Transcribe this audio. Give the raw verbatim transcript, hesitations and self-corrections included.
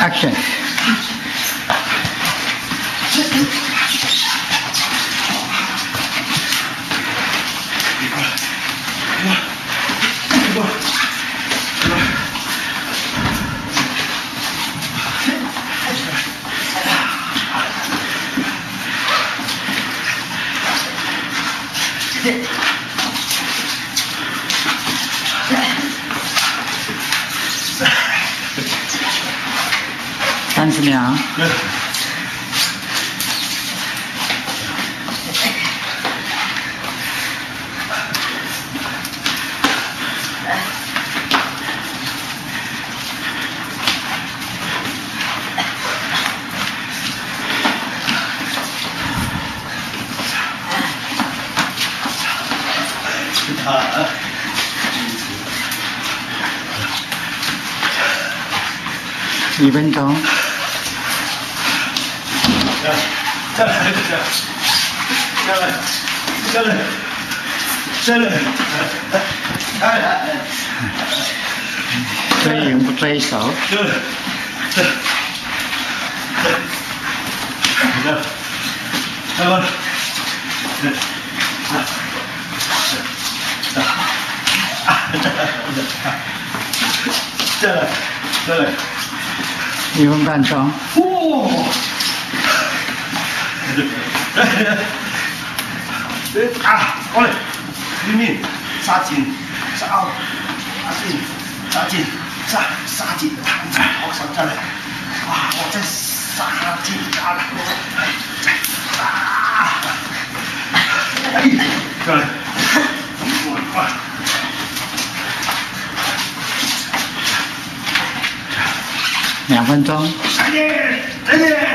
，Action！ 三十秒。一分钟。 下来，下来，下来，下来，下来， 追赢不追手。 下来，下来，下来，下来，下来，下来， 一分半钟。 哇！啊，过来，里面杀紧，杀out，杀紧，杀紧，杀杀紧，好上下来，哇，我再杀紧他了，再杀，哎，过来，哇， 两分钟。 再见，再见。